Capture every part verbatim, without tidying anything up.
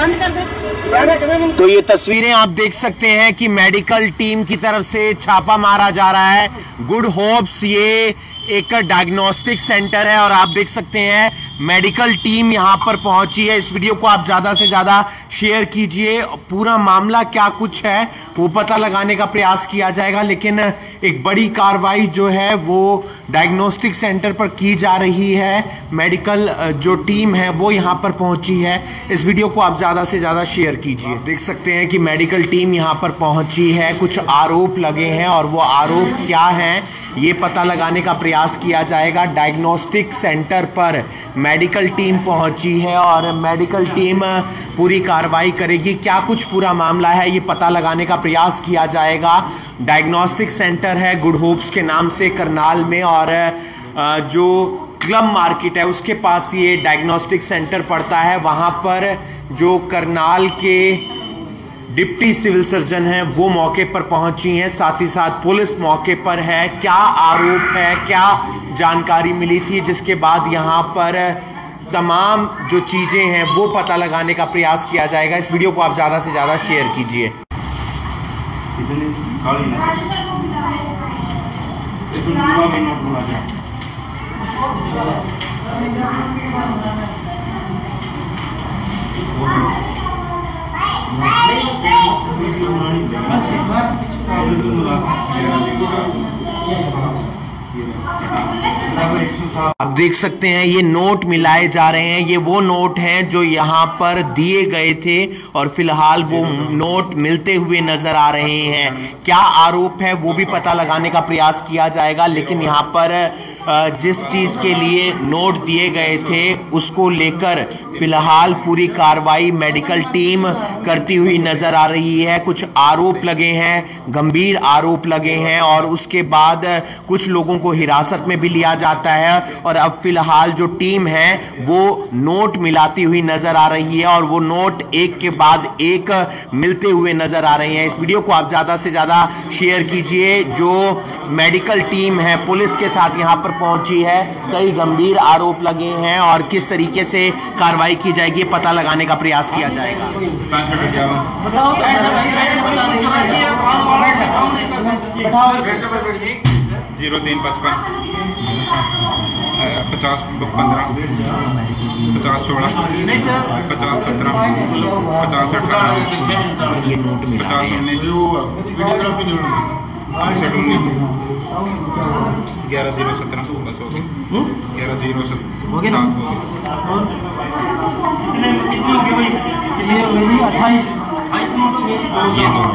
बंद कर दे। तो ये तस्वीरें आप देख सकते हैं कि मेडिकल टीम की तरफ से छापा मारा जा रहा है। गुड होप्स ये एक डायग्नोस्टिक सेंटर है और आप देख सकते हैं मेडिकल टीम यहां पर पहुंची है। इस वीडियो को आप ज़्यादा से ज़्यादा शेयर कीजिए। पूरा मामला क्या कुछ है वो पता लगाने का प्रयास किया जाएगा, लेकिन एक बड़ी कार्रवाई जो है वो डायग्नोस्टिक सेंटर पर की जा रही है। मेडिकल जो टीम है वो यहां पर पहुंची है। इस वीडियो को आप ज़्यादा से ज़्यादा शेयर कीजिए। देख सकते हैं कि मेडिकल टीम यहां पर पहुंची है। कुछ आरोप लगे हैं और वो आरोप क्या हैं ये पता लगाने का प्रयास किया जाएगा। डायग्नोस्टिक सेंटर पर मेडिकल टीम पहुंची है और मेडिकल टीम पूरी कार्रवाई करेगी। क्या कुछ पूरा मामला है ये पता लगाने का प्रयास किया जाएगा। डायग्नोस्टिक सेंटर है गुड होप्स के नाम से करनाल में, और जो क्लब मार्केट है उसके पास ये डायग्नोस्टिक सेंटर पड़ता है। वहाँ पर जो करनाल के डिप्टी सिविल सर्जन हैं वो मौके पर पहुंची हैं, साथ ही साथ पुलिस मौके पर है। क्या आरोप है, क्या जानकारी मिली थी जिसके बाद यहाँ पर तमाम जो चीज़ें हैं वो पता लगाने का प्रयास किया जाएगा। इस वीडियो को आप ज़्यादा से ज़्यादा शेयर कीजिए। आप देख सकते हैं ये नोट मिलाए जा रहे हैं। ये वो नोट हैं जो यहाँ पर दिए गए थे और फिलहाल वो नोट मिलते हुए नजर आ रहे हैं। क्या आरोप है वो भी पता लगाने का प्रयास किया जाएगा, लेकिन यहाँ पर जिस चीज़ के लिए नोट दिए गए थे उसको लेकर फिलहाल पूरी कार्रवाई मेडिकल टीम करती हुई नजर आ रही है। कुछ आरोप लगे हैं, गंभीर आरोप लगे हैं, और उसके बाद कुछ लोगों को हिरासत में भी लिया जाता है। और अब फिलहाल जो टीम है वो नोट मिलाती हुई नजर आ रही है और वो नोट एक के बाद एक मिलते हुए नजर आ रहे हैं। इस वीडियो को आप ज़्यादा से ज़्यादा शेयर कीजिए। जो मेडिकल टीम है पुलिस के साथ यहाँ पर पहुंची है, कई गंभीर आरोप लगे हैं और किस तरीके से कार्रवाई की जाएगी पता लगाने का प्रयास किया जाएगा। जीरो तीन पचपन पचास पंद्रह पचास सोलह पचास सत्रह पचास अठारह ये नोट मिला पचास उन्नीस उनसठ उन्नीस ग्यारह जीरो सत्रह बस हो गया। ग्यारह जीरो सत्रह अट्ठाईस ये दो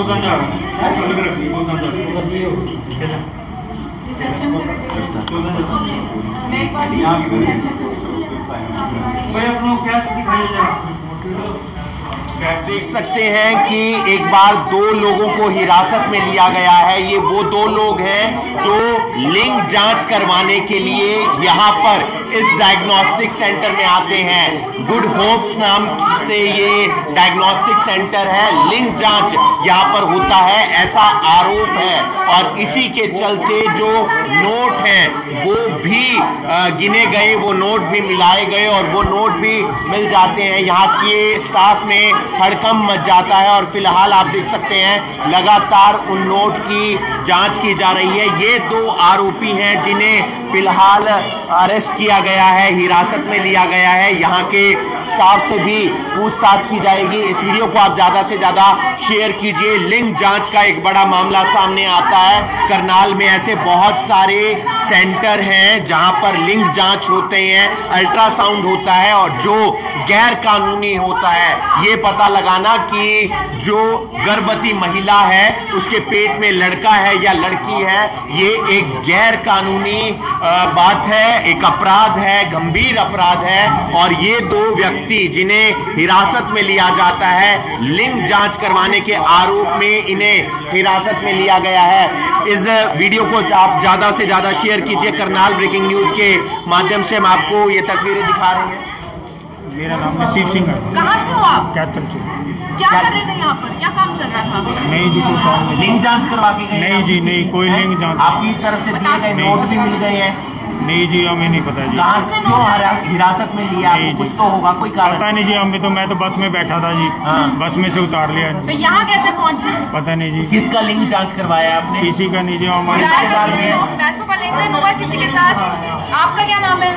देख सकते हैं कि एक बार दो लोगों को हिरासत में लिया गया है। ये वो दो लोग हैं जो लिंग जांच करवाने के लिए यहाँ पर इस डायग्नोस्टिक सेंटर में आते हैं। गुड होप्स नाम से ये डायग्नोस्टिक सेंटर है। लिंग जांच यहाँ पर होता है ऐसा आरोप है, और इसी के चलते जो नोट हैं वो भी गिने गए, वो नोट भी मिलाए गए और वो नोट भी मिल जाते हैं। यहाँ के स्टाफ में हड़कंप मच जाता है और फिलहाल आप देख सकते हैं लगातार उन नोट की जांच की जा रही है। ये दो आरोपी हैं जिन्हें फिलहाल अरेस्ट किया गया है, हिरासत में लिया गया है। यहाँ के स्टाफ से भी पूछताछ की जाएगी। इस वीडियो को आप ज़्यादा से ज़्यादा शेयर कीजिए। लिंग जांच का एक बड़ा मामला सामने आता है। करनाल में ऐसे बहुत सारे सेंटर हैं जहां पर लिंग जांच होते हैं, अल्ट्रासाउंड होता है, और जो गैर कानूनी होता है ये पता लगाना कि जो गर्भवती महिला है उसके पेट में लड़का है या लड़की है, ये एक गैर कानूनी बात है, एक अपराध है, गंभीर अपराध है। और ये दो व्यक्ति जिन्हें हिरासत में लिया जाता है लिंग जांच करवाने के आरोप में, इन्हें हिरासत में लिया गया है। इस वीडियो को आप ज्यादा से ज्यादा शेयर कीजिए। करनाल ब्रेकिंग न्यूज के माध्यम से हम आपको ये तस्वीरें दिखा रहे हैं। मेरा नाम नसीब सिंह है। कहाँ से हो आप? कैथल से। क्या कर रहे थे यहाँ पर? क्या काम चल रहा था? नहीं जी, कोई काम नहीं। लिंग जांच करवा के गए? नहीं जी, नहीं, कोई लिंग जांच। आपकी तरफ से दिए गए नोट भी मिल गए हैं? नहीं जी हमें नहीं पता जी। कहाँ से क्यों हिरा- हिरासत में लिया नहीं आपको? जी। कुछ तो होगा, कोई कारण। पता नहीं जी हमें तो, मैं तो बस में बैठा था जी, बस में से उतार लिया। तो यहाँ कैसे पहुँचे? पता नहीं जी, किसका लिंक जांच करवाया आपने? किसी का नहीं जी हमारे। किराए का किसी को पैसों का लेन देन हुआ है किसी के साथ? आपका क्या नाम है?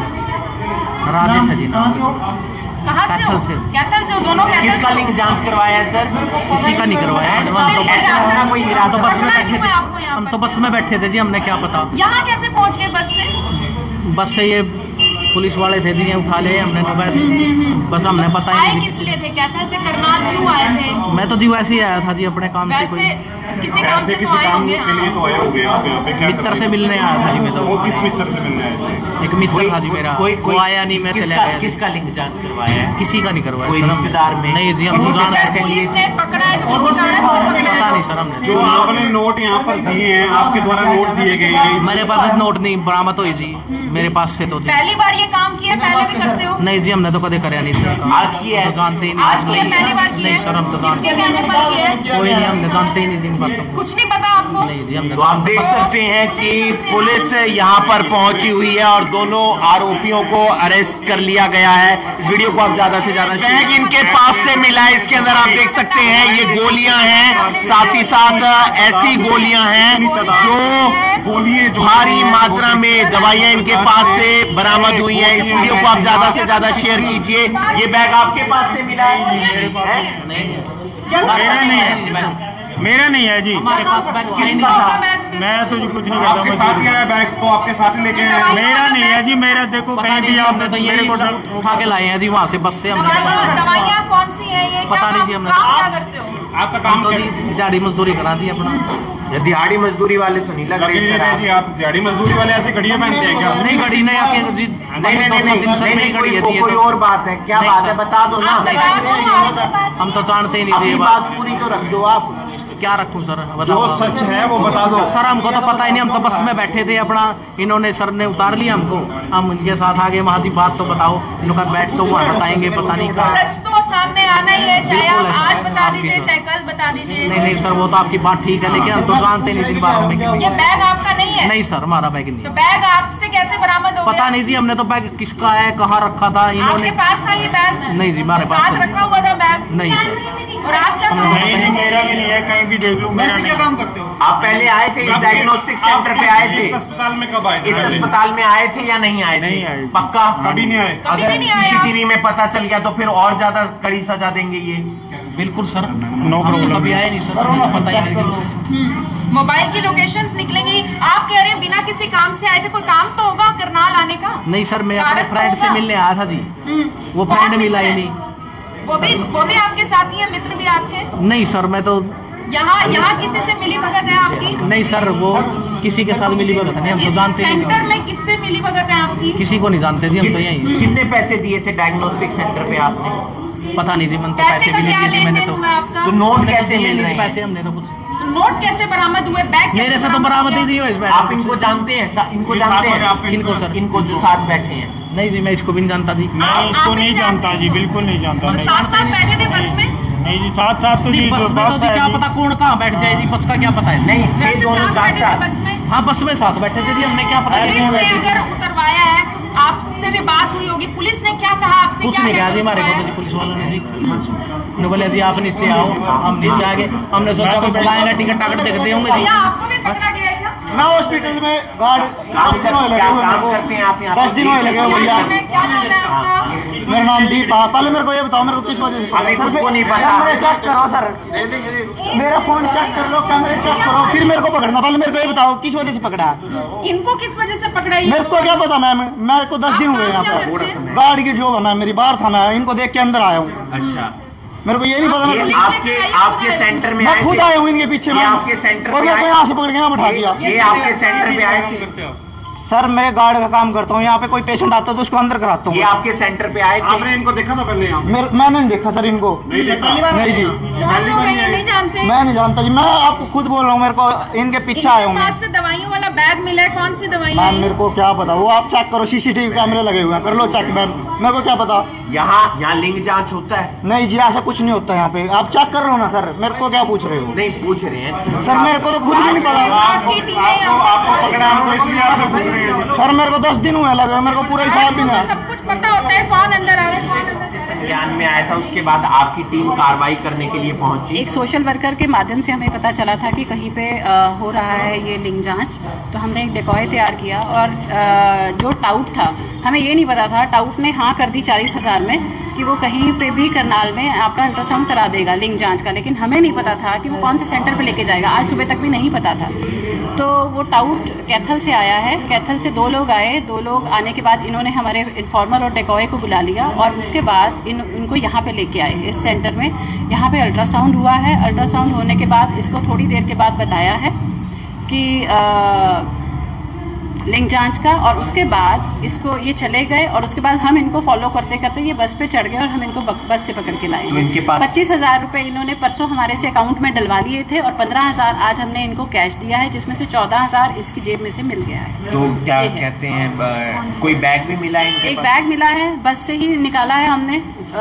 राजेश है जी नाम। कहाँ से हो? कैथल से। कैथल से हो? दोनों कैथल किसका से हो? लिंक जांच करवाया है सर? किसी का नहीं करवाया। है? हम तो नहीं, बस हिरासत- में कोई हिरासत- हम तो बस में पकड़ा बैठे क्यों है थे। आपको यहाँ हम पर? तो बस में बैठे थे जी, हमने क्या पता। यहाँ कैसे पहुँच गए बस से? बस से ये पुलिस वाले थे जी, ये उठा ले हमने मोबाइल, बस हमने पता ही आए नहीं। किस लिए थे? कैथल से करनाल क्यों आए थे? मैं तो जी वैसे ही आया था जी, अपने काम से। वैसे कोई किसी काम से तो आए होंगे। के लिए तो आए होंगे आप यहाँ पे, क्या मित्र करते से हैं? मिलने आया था जी मैं वो तो। किस मित्र से मिलने आए थे? एक मित्र था जी मेरा, कोई वो आया नहीं, मैं चला किसका- गया जी। किसका लिंक जांच करवाया है? किसी का नहीं करवाया कोई सर हमने। रिश्तेदार में? नहीं जी, हम किसी तो से जान पैसे पुलिस लिए? ने पकड़ा है तो किसी कारण से पकड़ा पता है? नहीं सर हमने। जो आपने नोट यहाँ पर दिए हैं, आपके द्वारा नोट दिए गए हैं, मेरे पास नोट नहीं बरामद हुई जी, मेरे पास से तो जी। पहली बार ये काम किया? पहले भी करते हो? नहीं जी हमने तो कभी कराया नहीं जी। आज की है? तो जानते ही नहीं। आज किया? पहली बार किया? नहीं सर हम तो किसके जानते कहने पर किया? कोई नहीं, हमने जानते ही नहीं जिन बातों को। कुछ नहीं पता आपको? नहीं जी हमने तो आप देख सकते हैं कि पुलिस यहाँ पर पहुंची हुई है और दोनों आरोपियों को अरेस्ट कर लिया गया है। इस वीडियो को आप ज्यादा से ज्यादा बैग इनके पास से मिला है, इसके अंदर आप देख सकते हैं ये गोलियां हैं, साथ ही साथ ऐसी गोलियां हैं जो गोलियां जो भारी मात्रा में दवाइयां इनके पास से बरामद हुई हैं। इस वीडियो को आप ज्यादा से ज्यादा शेयर कीजिए। ये बैग आपके पास से मिला है? है? मेरा नहीं है, मेरा नहीं है जी, हमारे पास बैग है नहीं किसका था। होगा बैग फिर? मैं तो जी कुछ नहीं आपके करता। साथ ही आया बैग, तो आपके साथ ही लेके ये आए। दवाई- मेरा नहीं है जी, मेरा देखो पता कहीं नहीं भी जी, आप हमने तो मेरे यही को उठा के लाए हैं जी वहाँ से, बस से हमने। दवाइयाँ दवाइयाँ कौन सी हैं ये? पता क्या नहीं काम- जी हमने। काम क्या करते हो? आपका हम काम तो क्या जी दिहाड़ी मजदूरी करा दी अपना। ये दिहाड़ी मजदूरी वाले तो नहीं लग लगे रहे नहीं सर रहे आप। जी, आप दिहाड़ी मजदूरी वाले ऐसे घड़ियां पहनते हैं क्या? नहीं घड़ी नहीं आपके जी, नहीं नहीं नहीं दो सौ तीन सौ नहीं, रुपए नहीं, की घड़ी है कोई जी ये कोई तो। और बात है। क्या नहीं बात सर। है बता दो ना। आप बता दो, आप- हम तो जानते ही नहीं जी अपनी ये बात बात। पूरी तो रख दो आप। क्या रखूं सर जो बताओ। सच है वो बता दो। सर हमको तो पता ही नहीं, हम तो बस में बैठे थे अपना, इन्होंने सर ने उतार लिया हमको, हम उनके साथ आगे वहाँ जी बात तो बताओ, इनका बैठ तो वहाँ बताएंगे पता नहीं कहाँ। सच तो सामने आना ही है, चाहे बिल्कुल आप है, आज सर। बता आपकी दीजिए तो- चाहे कल बता दीजिए। नहीं नहीं सर वो तो आपकी बात ठीक है, लेकिन हम तो जानते नहीं जिन बातों में कि- ये बैग आपका नहीं है? नहीं सर हमारा बैग नहीं तो है। बैग आपसे कैसे बरामद हो पता गया? नहीं जी, हमने तो बैग किसका है कहाँ रखा था आपके इन्होंने। पास था ये बैग? नहीं जी हमारे पास साथ तो रखा हुआ था बैग? नहीं सर। और आप क्या हमने कर नहीं जी, मेरा भी नहीं है, कहीं भी देख लूँ मेरा नहीं। काम करते हो? आप पहले आए थे इस डायग्नोस्टिक सेंटर पे आए थे? इस अस्पताल में कब आए थे? इस अस्पताल में आए थे या नहीं आए थे? नहीं आए। पक्का? कभी नहीं आए। कभी भी अगर नहीं आए आप? सीसीटीवी में पता चल गया तो फिर और ज्यादा कड़ी सजा देंगे ये। बिल्कुल सर, नो हम तो प्रॉब्लम। कभी आए नहीं सर, हमको पता ही नहीं जी। मोबाइल की लोकेशंस निकलेंगी। आप कह रहे हैं बिना किसी काम से आए थे, कोई काम तो होगा करनाल आने का? नहीं सर मैं अपने कारक तो फ्रेंड से होगा। मिलने आया था जी, हम्म। वो कौन फ्रेंड मिला मित्र ही है? नहीं। वो भी वो भी आपके साथी हैं, मित्र भी आपके? नहीं सर मैं तो यहाँ यहाँ किसी से मिली भगत है आपकी? नहीं सर, वो किसी के साथ मिली भगत नहीं, हम तो इस जानते ही सेंटर नहीं, में किससे मिली भगत है आपकी? किसी को नहीं जानते जी, हम तो यही। कितने पैसे दिए थे डायग्नोस्टिक सेंटर पे आपने? पता नहीं जी, मन तो पैसे पैसे का भी क्या नहीं दिए लेन मैंने देन तो। हुआ आपका? तो नोट हमने तो कैसे दिए मिल नहीं रहे पैसे हैं? हमने तो कुछ। तो नोट कैसे बरामद हुए? बैग कैसे मेरे से तो बरामद बरामद हुआ? ही नहीं हुआ इस बैग आप इनको जानते हैं? सा- इनको ये जानते साथ वाले हैं? आपके- इनको सर इनको जो साथ बैठे हैं? नहीं जी मैं इसको भी नहीं जानता जी। मैं आप- इसको आप नहीं नहीं जानता जानते? जी, बिल्कुल नहीं जानता। और नहीं साथ साथ बैठे थे बस में? नहीं जी, साथ साथ तो जी नहीं, बस जो में बात तो जी है क्या जी। पता कौन कहाँ बैठ जाए जी, बस का क्या पता है। नहीं थे वैसे दोनों साथ साथ बैठे थे साथ। बस में? हाँ बस में साथ बैठे थे जी, हमने क्या पता पुलिस कितने ने बैठे थे। अगर उतरवाया है, आपसे भी बात हुई होगी, पुलिस ने क्या कहा आपसे? कुछ क्या नहीं कहा कहकर जी हमारे को तो उतरवाया? जी, पुलिस वालों ने जी उन्होंने बोले जी आप नीचे आओ, हम नीचे आ गए, हमने सोचा कोई बुलाएगा टिकट टाकट देखते होंगे जी। भैया आपको भी पकड़ा गया है क्या? मैं हॉस्पिटल में गार्ड काम दस दिन हुए कर- लगे क्या हुए काम मेरे करते हैं आप यहाँ को दस पे? दिन हुए लगे हुए क्या भैया। नाम है? क्या नाम है आपका? मेरा नाम दीप है। पहले मेरे को ये बताओ मेरे को किस वजह से पकड़ा? अभी सर, खुद को नहीं पता। कैमरे चेक करो सर, मेरा फोन चेक कर लो, कैमरे चेक करो, फिर मेरे को पकड़ना। पहले मेरे को ये बताओ किस वजह से पकड़ा है? इनको किस वजह से पकड़ा? ये मेरे को क्या पता मैम, मेरे को दस दिन हुए यहाँ आप क्या पे। करते हैं? गार्ड की जॉब है मैम, मेरी बाहर था, मैं इनको देख के अंदर आया हूँ। अच्छा, मेरे को ये नहीं पता। ये मैं आपके आपके सेंटर में मैं आए खुद थे? आया हूँ इनके पीछे ये मैम, आपके सेंटर और पे मेरे को आए? यहाँ से पकड़ के यहाँ बैठा दिया। ये आपके सेंटर पे आए थे? सर मैं गार्ड का काम करता हूँ, यहाँ पे कोई पेशेंट आता है तो उसको अंदर कराता ये हूँ। आपके सेंटर पे आए थे? आपने इनको देखा था पहले यहाँ? मेरे- मैंने नहीं देखा सर इनको। नहीं देखा? नहीं जी, कौन लोग हैं ये नहीं जानते? मैं नहीं जानता जी, मैं आपको खुद बोल रहा हूँ, मेरे को इनके पीछे आया हूँ इनके मैं। पास से दवाइयों वाला बैग मिला है, कौन सी दवाई मैम है? मेरे को क्या पता, वो आप चेक करो, सीसीटीवी कैमरे लगे हुए हैं, कर लो चेक मैम, मेरे को क्या पता। यहाँ यहाँ लिंग जांच होता है? नहीं जी, ऐसा कुछ नहीं होता यहाँ पे। आप चेक कर रहे हो ना सर, मेरे को क्या पूछ रहे हो? नहीं पूछ रहे हैं सर, मेरे को तो खुद भी नहीं पता। आपकी टीमें सर मेरे को दस दिन हुए लगे, मेरे को पूरा हिसाब भी नहीं। सब कुछ पता होता है, कौन अंदर आ रहा है, कौन अंदर संज्ञान में आया था, उसके बाद आपकी टीम कार्रवाई करने के लिए पहुंची। एक सोशल वर्कर के माध्यम से हमें पता चला था कि कहीं पे आ, हो रहा है ये लिंग जांच, तो हमने एक डेकॉय तैयार किया और आ, जो टाउट था, हमें ये नहीं पता था, टाउट ने हाँ कर दी चालीस हज़ार में कि वो कहीं पे भी करनाल में आपका अल्ट्रासाउंड करा देगा लिंग जांच का, लेकिन हमें नहीं पता था कि वो कौन से सेंटर पे लेके जाएगा। आज सुबह तक भी नहीं पता था। तो वो टाउट कैथल से आया है, कैथल से दो लोग आए, दो लोग आने के बाद इन्होंने हमारे इन्फॉर्मर और डेकॉय को बुला लिया और उसके बाद इन इनको यहाँ पे लेके आए इस सेंटर में। यहाँ पे अल्ट्रासाउंड हुआ है। अल्ट्रासाउंड होने के बाद इसको थोड़ी देर के बाद बताया है कि आ, लिंग जांच का, और उसके बाद इसको ये चले गए और उसके बाद हम इनको फॉलो करते करते ये बस पे चढ़ गए और हम इनको बस से पकड़ के लाए। तो इनके पास पच्चीस हज़ार रुपये इन्होंने परसों हमारे से अकाउंट में डलवा लिए थे और पंद्रह हज़ार आज हमने इनको कैश दिया है, जिसमें से चौदह हज़ार इसकी जेब में से मिल गया है। तो क्या कहते हैं, कोई बैग भी मिला है? एक बैग मिला है, बस से ही निकाला है हमने,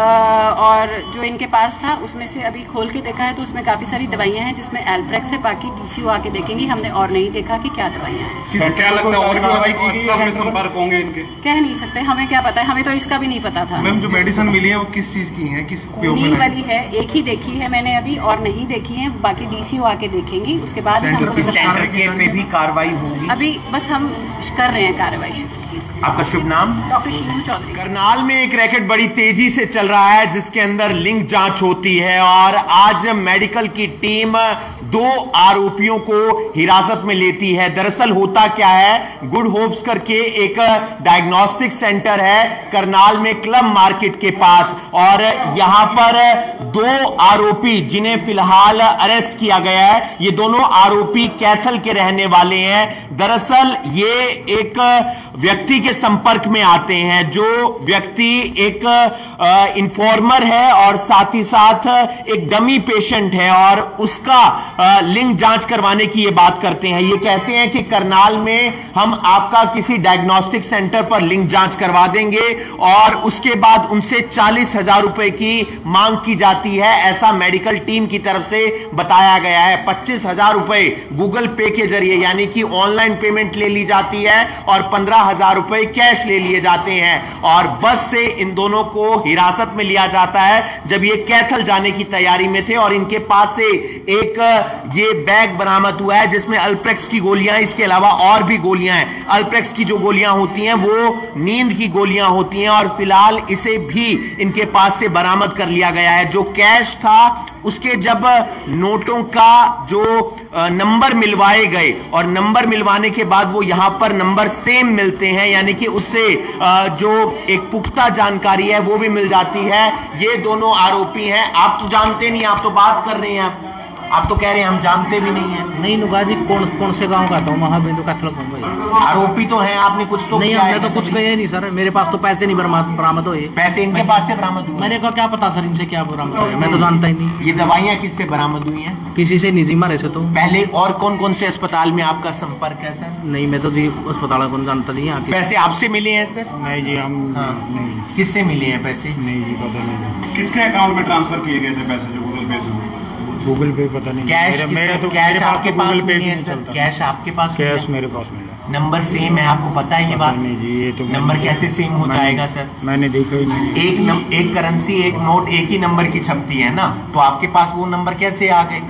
और जो इनके पास था उसमें से अभी खोल के देखा है तो उसमें काफ़ी सारी दवाइयाँ हैं, जिसमें एल्प्रेक्स है। बाकी डीसीओ आके देखेंगी, हमने और नहीं देखा कि क्या दवाइयाँ हैं। क्या लगता है और भी दवाई की संपर्क होंगे इनके? कह नहीं सकते, हमें क्या पता है, हमें तो इसका भी नहीं पता था। मैम जो मेडिसिन मिली है वो किस चीज की है, किस उपयोग में नींद वाली है, एक ही देखी है मैंने अभी और नहीं देखी है, बाकी डीसीओ आके देखेंगी उसके बाद हम कुछ सेंटर के पे भी कार्रवाई होगी? अभी बस हम कर रहे हैं कार्रवाई शुरू। आपका शुभ नाम? डॉक्टर शीनू चौधरी। करनाल में एक रैकेट बड़ी तेजी से चल रहा है जिसके अंदर लिंग जांच होती है और आज मेडिकल की टीम दो आरोपियों को हिरासत में लेती है। दरअसल होता क्या है, गुड होप्स करके एक डायग्नोस्टिक सेंटर है करनाल में क्लब मार्केट के पास, और यहां पर दो आरोपी जिन्हें फिलहाल अरेस्ट किया गया है, ये दोनों आरोपी कैथल के रहने वाले हैं। दरअसल ये एक व्यक्ति के संपर्क में आते हैं, जो व्यक्ति एक इन्फॉर्मर है और साथ ही साथ एक डमी पेशेंट है, और उसका आ, लिंग जांच करवाने की ये बात करते हैं। ये कहते हैं कि करनाल में हम आपका किसी डायग्नोस्टिक सेंटर पर लिंग जांच करवा देंगे, और उसके बाद उनसे चालीस हजार रुपए की मांग की जाती है, ऐसा मेडिकल टीम की तरफ से बताया गया है। पच्चीस हजार रुपए गूगल पे के जरिए यानी कि ऑनलाइन पेमेंट ले ली जाती है और पंद्रह हजार रुपए कैश ले लिए जाते हैं, और बस से इन दोनों को हिरासत में लिया जाता है जब ये कैथल जाने की तैयारी में थे। और इनके पास से एक ये बैग बरामद हुआ है जिसमें अल्प्रेक्स की गोलियां, इसके अलावा और भी गोलियां हैं। अल्प्रेक्स की जो गोलियां होती हैं वो नींद की गोलियां होती हैं, और फिलहाल इसे भी इनके पास से बरामद कर लिया गया है। जो कैश था उसके जब नोटों का जो नंबर मिलवाए गए और नंबर मिलवाने के बाद वो यहां पर नंबर सेम मिलते हैं, यानी कि उससे जो एक पुख्ता जानकारी है वो भी मिल जाती है। ये दोनों आरोपी हैं। आप तो जानते नहीं, आप तो बात कर रहे हैं, आप आप तो कह रहे हैं हम जानते भी नहीं है। नहीं नुका जी, कौन कौन से गांव का था, महाबिंदु कैथल भाई। आरोपी तो हैं, आपने कुछ तो नहीं, हमने तो कुछ कहे नहीं सर। मेरे पास तो पैसे नहीं बरामद हुए। पैसे इनके पास से बरामद हुए? मेरे को क्या पता सर इनसे क्या बरामद हुआ, मैं तो जानता ही नहीं। ये दवाइयाँ किससे बरामद हुई हैं? किसी से निजी मारे से। तो पहले और कौन कौन से अस्पताल में आपका संपर्क है सर? नहीं, मैं तो जी अस्पताल कौन जानता नहीं। यहाँ पैसे आपसे मिले हैं सर? नहीं जी, हम हाँ। नहीं। किससे मिले हैं पैसे? नहीं जी, पता नहीं। किसके अकाउंट में ट्रांसफर किए गए थे पैसे जो गूगल पे से? गूगल पे पता नहीं। कैश मेरा, मेरा तो कैश मेरे आपके तो पास गूगल पे नहीं है नहीं सर? चलता। कैश आपके पास? कैश मेरे पास मिला। नंबर सेम है, आपको पता है ये बात? नहीं जी, ये तो नंबर कैसे सेम हो जाएगा सर? मैंने देखा ही नहीं। एक नम, एक करेंसी एक नोट एक ही नंबर की छपती है ना, तो आपके पास वो नंबर कैसे आ गए?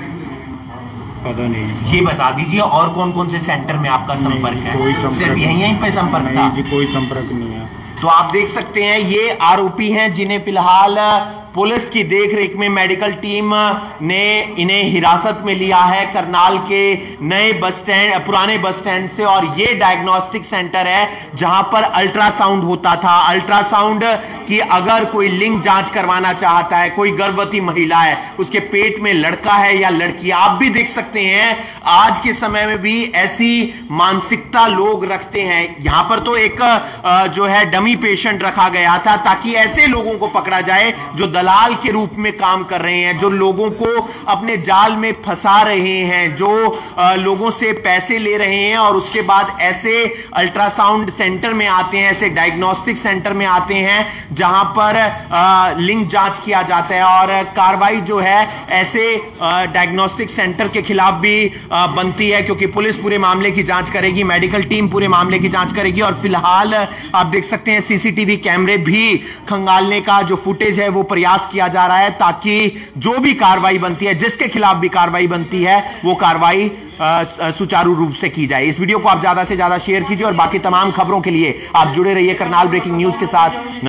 पता नहीं। ये बता दीजिए, और कौन कौन से सेंटर में आपका संपर्क है? कोई संपर्क सिर्फ यहीं यहीं पे संपर्क था? जी, कोई संपर्क नहीं है। तो आप देख सकते हैं ये आरोपी हैं जिन्हें फिलहाल पुलिस की देखरेख में मेडिकल टीम ने इन्हें हिरासत में लिया है करनाल के नए बस स्टैंड, पुराने बस स्टैंड से। और ये डायग्नोस्टिक सेंटर है जहां पर अल्ट्रासाउंड होता था। अल्ट्रासाउंड की अगर कोई लिंग जांच करवाना चाहता है, कोई गर्भवती महिला है, उसके पेट में लड़का है या लड़की, आप भी देख सकते हैं आज के समय में भी ऐसी मानसिकता लोग रखते हैं। यहां पर तो एक जो है डमी पेशेंट रखा गया था ताकि ऐसे लोगों को पकड़ा जाए जो दलाल के रूप में काम कर रहे हैं, जो लोगों को अपने जाल में फंसा रहे हैं, जो आ, लोगों से पैसे ले रहे हैं और उसके बाद ऐसे अल्ट्रासाउंड सेंटर में आते हैं, ऐसे डायग्नोस्टिक सेंटर में आते हैं जहां पर आ, लिंग जांच किया जाता है। और कार्रवाई जो है ऐसे डायग्नोस्टिक सेंटर के खिलाफ भी आ, बनती है, क्योंकि पुलिस पूरे मामले की जांच करेगी, मेडिकल टीम पूरे मामले की जांच करेगी। और फिलहाल आप देख सकते हैं सीसीटीवी कैमरे भी खंगालने का जो फुटेज है वो प्रयास किया जा रहा है, ताकि जो भी कार्रवाई बनती है, जिसके खिलाफ भी कार्रवाई बनती है, वो कार्रवाई सुचारू रूप से की जाए। इस वीडियो को आप ज्यादा से ज्यादा शेयर कीजिए और बाकी तमाम खबरों के लिए आप जुड़े रहिए करनाल ब्रेकिंग न्यूज के साथ।